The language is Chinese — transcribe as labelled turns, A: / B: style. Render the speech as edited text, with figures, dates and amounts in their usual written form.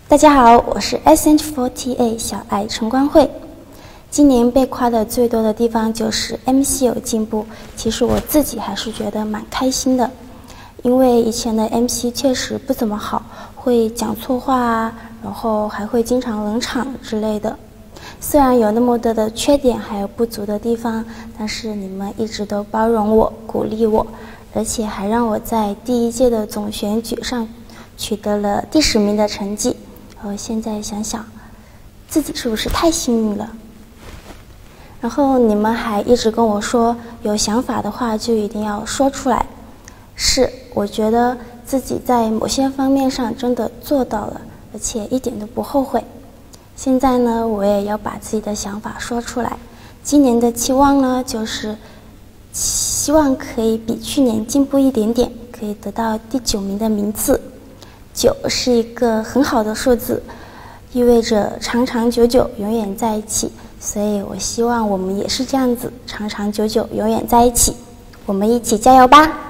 A: 大家好，我是 SH48 小爱陈光慧。今年被夸的最多的地方就是 MC 有进步，其实我自己还是觉得蛮开心的，因为以前的 MC 确实不怎么好，会讲错话啊，然后还会经常冷场之类的。虽然有那么多的缺点还有不足的地方，但是你们一直都包容我、鼓励我，而且还让我在第1届的总选举上取得了第10名的成绩。现在想想，自己是不是太幸运了？然后你们还一直跟我说，有想法的话就一定要说出来。是，我觉得自己在某些方面上真的做到了，而且一点都不后悔。现在呢，我也要把自己的想法说出来。今年的期望呢，就是希望可以比去年进步一点点，可以得到第9名的名次。9是一个很好的数字，意味着长长久久，永远在一起。所以我希望我们也是这样子，长长久久，永远在一起。我们一起加油吧！